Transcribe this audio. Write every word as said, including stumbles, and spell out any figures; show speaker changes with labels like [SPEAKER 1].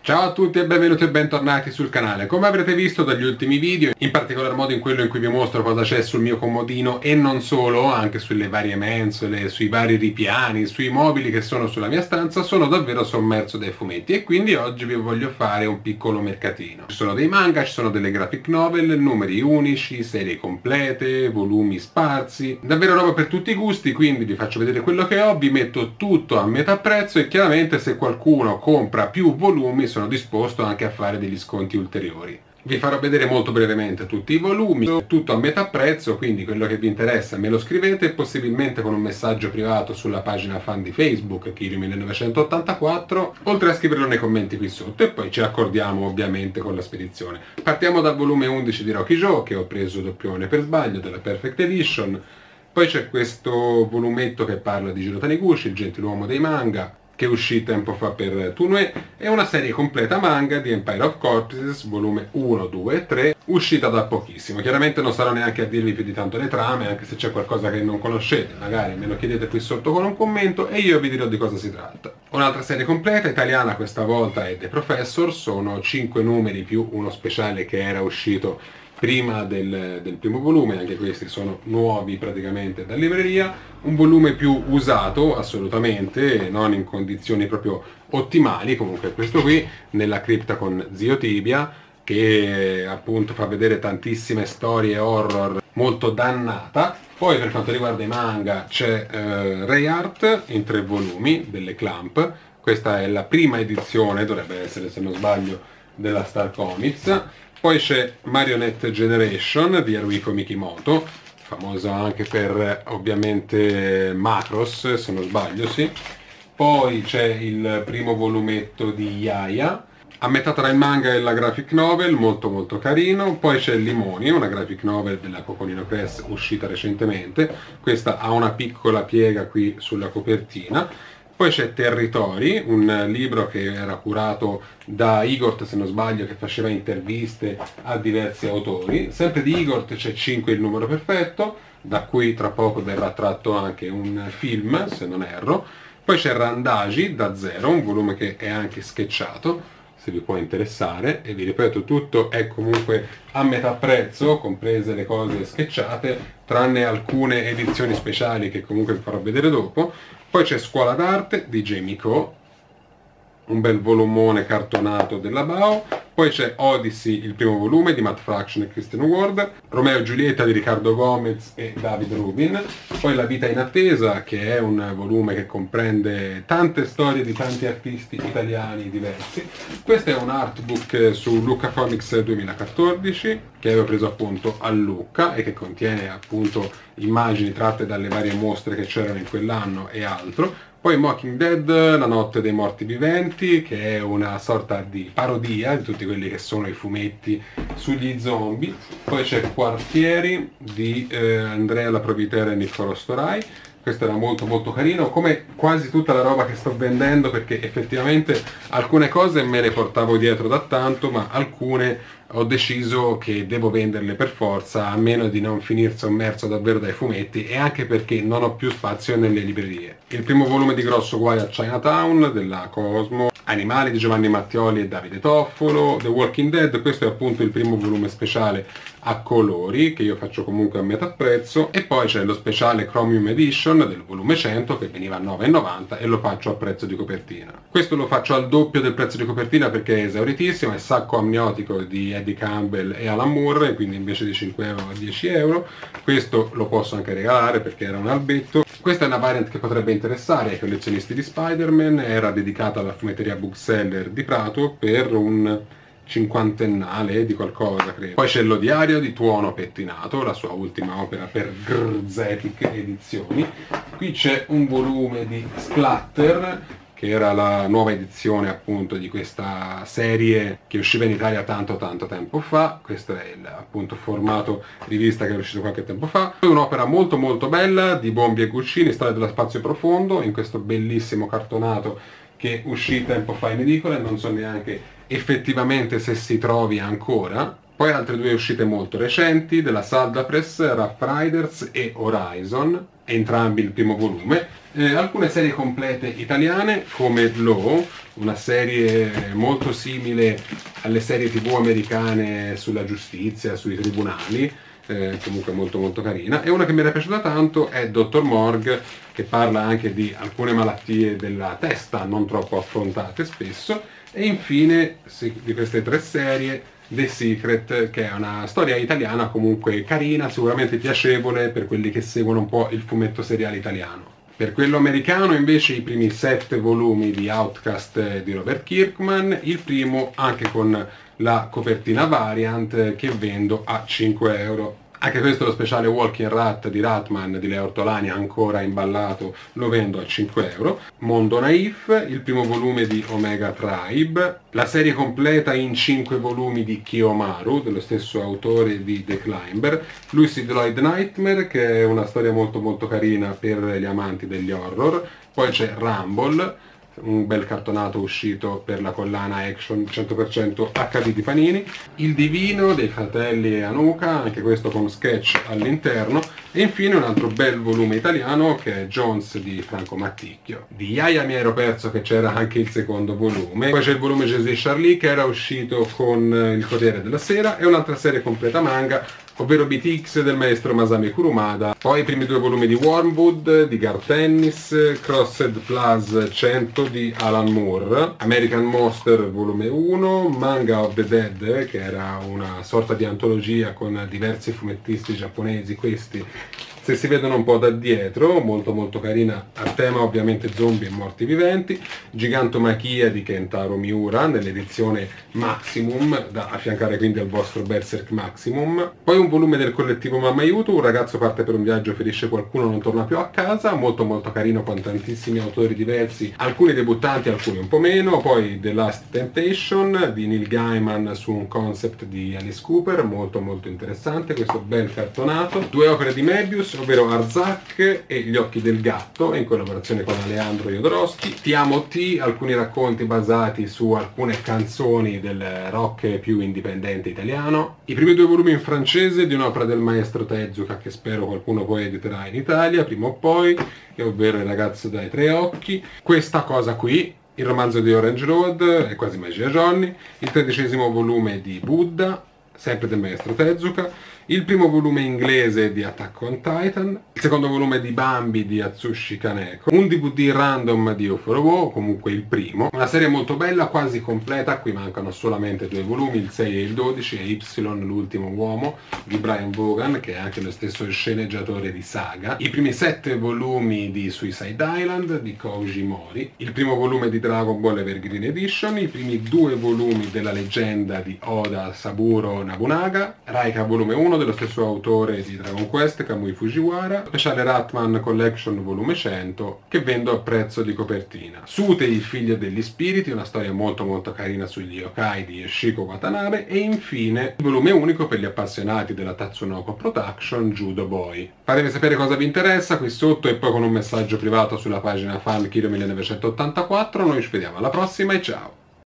[SPEAKER 1] Ciao a tutti e benvenuti e bentornati sul canale. Come avrete visto dagli ultimi video, in particolar modo in quello in cui vi mostro cosa c'è sul mio comodino e non solo, anche sulle varie mensole, sui vari ripiani, sui mobili che sono sulla mia stanza, sono davvero sommerso dai fumetti e quindi oggi vi voglio fare un piccolo mercatino. Ci sono dei manga, ci sono delle graphic novel, numeri unici, serie complete, volumi sparsi, davvero roba per tutti i gusti, quindi vi faccio vedere quello che ho, vi metto tutto a metà prezzo e chiaramente se qualcuno compra più volumi sono disposto anche a fare degli sconti ulteriori. Vi farò vedere molto brevemente tutti i volumi, tutto a metà prezzo, quindi quello che vi interessa me lo scrivete, possibilmente con un messaggio privato sulla pagina fan di Facebook, Kirio millenovecentottantaquattro, oltre a scriverlo nei commenti qui sotto e poi ci accordiamo ovviamente con la spedizione. Partiamo dal volume undici di Rocky Joe, che ho preso doppione per sbaglio, della Perfect Edition, poi c'è questo volumetto che parla di Jiro Taniguchi, il gentiluomo dei manga, che uscì tempo fa per Toonue, e una serie completa manga di Empire of Corpses, volume uno, due e tre, uscita da pochissimo. Chiaramente non sarò neanche a dirvi più di tanto le trame, anche se c'è qualcosa che non conoscete, magari me lo chiedete qui sotto con un commento e io vi dirò di cosa si tratta. Un'altra serie completa, italiana questa volta, è The Professor, sono cinque numeri più uno speciale che era uscito prima del, del primo volume, anche questi sono nuovi praticamente da libreria, un volume più usato assolutamente, non in condizioni proprio ottimali, comunque questo qui, nella cripta con Zio Tibia, che appunto fa vedere tantissime storie horror molto dannata. Poi per quanto riguarda i manga c'è eh, Ray Art in tre volumi delle Clamp, questa è la prima edizione, dovrebbe essere se non sbaglio, della Star Comics. Poi c'è Marionette Generation di Haruhiko Mikimoto, famoso anche per ovviamente Macross, se non sbaglio, sì. Poi c'è il primo volumetto di Yaya, a metà tra il manga e la graphic novel, molto molto carino. Poi c'è Limoni, una graphic novel della Coconino Press uscita recentemente, questa ha una piccola piega qui sulla copertina. Poi c'è Territori, un libro che era curato da Igor, se non sbaglio, che faceva interviste a diversi autori. Sempre di Igor c'è cinque il numero perfetto, da cui tra poco verrà tratto anche un film, se non erro. Poi c'è Randagi, da zero, un volume che è anche sketchato, se vi può interessare, e vi ripeto, tutto è comunque a metà prezzo, comprese le cose sketchate, tranne alcune edizioni speciali che comunque vi farò vedere dopo. Poi c'è Scuola d'arte di Jamie Ko, un bel volumone cartonato della Bao. Poi c'è Odyssey, il primo volume di Matt Fraction e Christian Ward, Romeo e Giulietta di Riccardo Gomez e David Rubin. Poi La vita in attesa, che è un volume che comprende tante storie di tanti artisti italiani diversi. Questo è un artbook su Lucca Comics duemilaquattordici, che avevo preso appunto a Lucca e che contiene appunto immagini tratte dalle varie mostre che c'erano in quell'anno e altro. Poi Mocking Dead, La notte dei morti viventi, che è una sorta di parodia di tutti quelli che sono i fumetti sugli zombie. Poi c'è Quartieri di eh, Andrea La Provitera e Niccolò Storai. Questo era molto molto carino, come quasi tutta la roba che sto vendendo, perché effettivamente alcune cose me le portavo dietro da tanto, ma alcune ho deciso che devo venderle per forza, a meno di non finire sommerso davvero dai fumetti, e anche perché non ho più spazio nelle librerie. Il primo volume di Grosso Guai a Chinatown della Cosmo, Animali di Giovanni Mattioli e Davide Toffolo, The Walking Dead, questo è appunto il primo volume speciale a colori, che io faccio comunque a metà prezzo, e poi c'è lo speciale Chromium Edition del volume cento che veniva a nove e novanta e lo faccio a prezzo di copertina. Questo lo faccio al doppio del prezzo di copertina perché è esauritissimo, è Sacco amniotico di Eddie Campbell e Alan Moore, quindi invece di cinque euro a dieci euro. Questo lo posso anche regalare perché era un albetto. Questa è una variant che potrebbe interessare ai collezionisti di Spider-Man, era dedicata alla fumetteria Bookseller di Prato per un cinquantennale di qualcosa, credo. Poi c'è Lo diario di Tuono Pettinato, la sua ultima opera per Grzetic Edizioni. Qui c'è un volume di Splatter, che era la nuova edizione appunto di questa serie che usciva in Italia tanto tanto tempo fa. Questo è il appunto formato rivista che è uscito qualche tempo fa. Poi un'opera molto molto bella di Bombi e Guccini, Storia dello spazio profondo, in questo bellissimo cartonato che uscì tempo fa in edicola e non so neanche effettivamente se si trovi ancora. Poi altre due uscite molto recenti della Salda Press, Rough Riders e Horizon, entrambi il primo volume. Eh, alcune serie complete italiane come Law, una serie molto simile alle serie tv americane sulla giustizia, sui tribunali, eh, comunque molto molto carina. E una che mi era piaciuta tanto è Dottor Morg, che parla anche di alcune malattie della testa non troppo affrontate spesso. E infine, sì, di queste tre serie, The Secret, che è una storia italiana comunque carina, sicuramente piacevole per quelli che seguono un po' il fumetto seriale italiano. Per quello americano invece i primi sette volumi di Outcast di Robert Kirkman, il primo anche con la copertina variant che vendo a cinque euro. Anche questo, lo speciale Walking Rat di Ratman di Leo Ortolani, ancora imballato, lo vendo a cinque euro. Mondo Naif, il primo volume di Omega Tribe, la serie completa in cinque volumi di Kiyomaru, dello stesso autore di The Climber, Lucid Lloyd Nightmare, che è una storia molto molto carina per gli amanti degli horror. Poi c'è Rumble, un bel cartonato uscito per la collana Action cento per cento acca di di Panini, Il Divino dei fratelli Anuka, anche questo con sketch all'interno, e infine un altro bel volume italiano che è Jones di Franco Matticchio. Di Yaya mi ero perso che c'era anche il secondo volume. Poi c'è il volume Jesse Charlie che era uscito con il Corriere della Sera, e un'altra serie completa manga, ovvero B T X del maestro Masami Kurumada. Poi i primi due volumi di Wormwood di Garth Ennis, Crossed Plus cento di Alan Moore, American Monster volume uno, Manga of the Dead, che era una sorta di antologia con diversi fumettisti giapponesi, questi se si vedono un po' da dietro, molto molto carina, a tema ovviamente zombie e morti viventi, Gigantomachia di Kentaro Miura nell'edizione Maximum, da affiancare quindi al vostro Berserk Maximum. Poi un volume del collettivo Mamma Aiuto, un ragazzo parte per un viaggio, ferisce qualcuno, non torna più a casa, molto molto carino con tantissimi autori diversi, alcuni debuttanti, alcuni un po' meno. Poi The Last Temptation di Neil Gaiman su un concept di Alice Cooper, molto molto interessante, questo bel cartonato. Due opere di Mebius, ovvero Arzak e Gli occhi del gatto, in collaborazione con Aleandro Jodorowsky. Ti amo T, alcuni racconti basati su alcune canzoni del rock più indipendente italiano. I primi due volumi in francese di un'opera del maestro Tezuka che spero qualcuno poi editerà in Italia prima o poi, ovvero Il ragazzo dai tre occhi. Questa cosa qui, il romanzo di Orange Road, è quasi magia Johnny, il tredicesimo volume di Buddha, sempre del maestro Tezuka, il primo volume inglese di Attack on Titan, il secondo volume di Bambi di Atsushi Kaneko, un D V D random di Uforowo, comunque il primo, una serie molto bella, quasi completa, qui mancano solamente due volumi, il sei e il dodici, e Y, l'ultimo uomo, di Brian Vaughan, che è anche lo stesso sceneggiatore di Saga, i primi sette volumi di Suicide Island di Koji Mori, il primo volume di Dragon Ball Evergreen Edition, i primi due volumi della leggenda di Oda Saburo Nobunaga, Raika volume uno dello stesso autore di Dragon Quest, Kamui Fujiwara, speciale Ratman Collection volume cento, che vendo a prezzo di copertina. Sute, il figlio degli spiriti, una storia molto molto carina sugli yokai di Yoshiko Watanabe, e infine il volume unico per gli appassionati della Tatsunoko Production, Judo Boy. Fatemi sapere cosa vi interessa qui sotto, e poi con un messaggio privato sulla pagina fan Kiro millenovecentottantaquattro. Noi ci vediamo alla prossima e ciao!